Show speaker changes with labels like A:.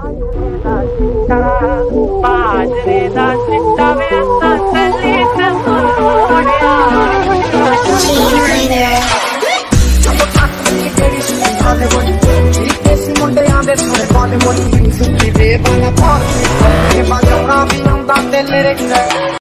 A: बाजरे दा चिट्टा वे तसली तोड़िया मुंडिया दे थोड़े बाले मोटी सुखी दे बाला पार के बजाना भी आंदा दिल रे